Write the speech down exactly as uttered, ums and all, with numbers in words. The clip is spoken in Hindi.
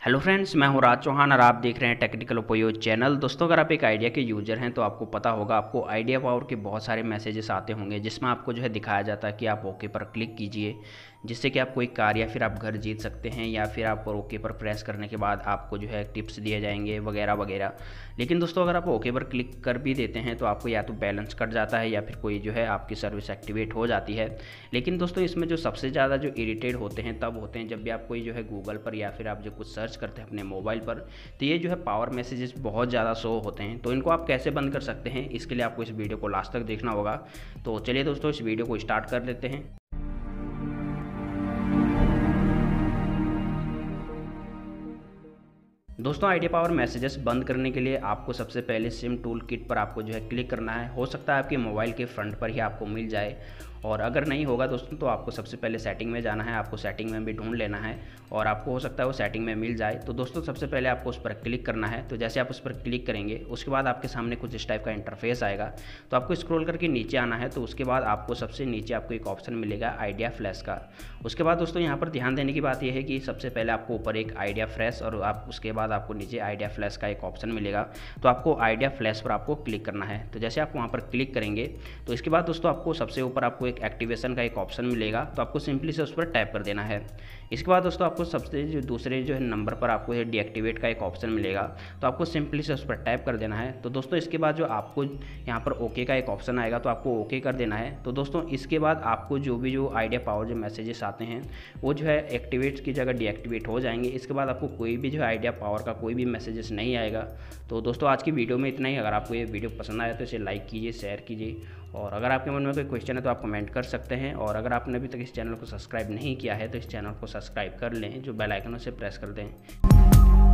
हेलो फ्रेंड्स, मैं हूं राज चौहान और आप देख रहे हैं टेक्निकल उपयोग चैनल। दोस्तों, अगर आप एक आइडिया के यूज़र हैं तो आपको पता होगा, आपको आइडिया पावर के बहुत सारे मैसेजेस आते होंगे जिसमें आपको जो है दिखाया जाता है कि आप ओके पर क्लिक कीजिए, जिससे कि आप कोई कार या फिर आप घर जीत सकते हैं, या फिर आप ओके पर प्रेस करने के बाद आपको जो है टिप्स दिए जाएंगे वगैरह वगैरह। लेकिन दोस्तों, अगर आप ओके पर क्लिक कर भी देते हैं तो आपको या तो बैलेंस कट जाता है या फिर कोई जो है आपकी सर्विस एक्टिवेट हो जाती है। लेकिन दोस्तों, इसमें जो सबसे ज़्यादा जो इरिटेट होते हैं तब होते हैं जब भी आप कोई जो है गूगल पर या फिर आप जो कुछ सर्च करते हैं अपने मोबाइल पर, तो ये जो है पावर मैसेजेस बहुत ज़्यादा शो होते हैं। तो इनको आप कैसे बंद कर सकते हैं, इसके लिए आपको इस वीडियो को लास्ट तक देखना होगा। तो चलिए दोस्तों, इस वीडियो को स्टार्ट कर लेते हैं। दोस्तों, आइडिया पावर मैसेजेस बंद करने के लिए आपको सबसे पहले सिम टूल किट पर आपको जो है क्लिक करना है। हो सकता है आपके मोबाइल के फ्रंट पर ही आपको मिल जाए, और अगर नहीं होगा दोस्तों तो आपको सबसे पहले सेटिंग में जाना है। आपको सेटिंग में भी ढूंढ लेना है और आपको हो सकता है वो सेटिंग में मिल जाए। तो दोस्तों, सबसे पहले आपको उस पर क्लिक करना है। तो जैसे आप उस पर क्लिक करेंगे उसके बाद आपके सामने कुछ इस टाइप का इंटरफेस आएगा। तो आपको स्क्रॉल करके नीचे आना है। तो उसके बाद आपको सबसे नीचे आपको एक ऑप्शन मिलेगा आइडिया फ्लैश का। उसके बाद दोस्तों, यहाँ पर ध्यान देने की बात यह है कि सबसे पहले आपको ऊपर एक आइडिया फ्लैश और आप उसके बाद आपको नीचे आइडिया फ्लैश का एक ऑप्शन मिलेगा। तो आपको आइडिया फ्लैश पर आपको क्लिक करना है। तो जैसे आप वहाँ पर क्लिक करेंगे तो इसके बाद दोस्तों आपको सबसे ऊपर आपको एक एक्टिवेशन का एक ऑप्शन मिलेगा। तो आपको सिंपली से उस पर टैप कर देना है। इसके बाद दोस्तों आपको सबसे जो दूसरे जो है नंबर पर आपको ये डीएक्टिवेट का एक ऑप्शन मिलेगा। तो आपको सिंपली से उस पर टैप कर देना है। तो दोस्तों, इसके बाद जो आपको यहाँ पर ओके का एक ऑप्शन आएगा तो आपको ओके कर देना है। तो दोस्तों, इसके बाद आपको जो भी जो आइडिया पावर जो मैसेजेस आते हैं वो जो है एक्टिवेट की जगह डीएक्टिवेट हो जाएंगे। इसके बाद आपको कोई भी जो है आइडिया पावर का कोई भी मैसेजेस नहीं आएगा। तो दोस्तों, आज की वीडियो में इतना ही। अगर आपको ये वीडियो पसंद आया तो इसे लाइक कीजिए, शेयर कीजिए, और अगर आपके मन में कोई क्वेश्चन है तो आप कमेंट कर सकते हैं। और अगर आपने अभी तक इस चैनल को सब्सक्राइब नहीं किया है तो इस चैनल को सब्सक्राइब कर लें, जो बेल आइकन उसे प्रेस कर दें।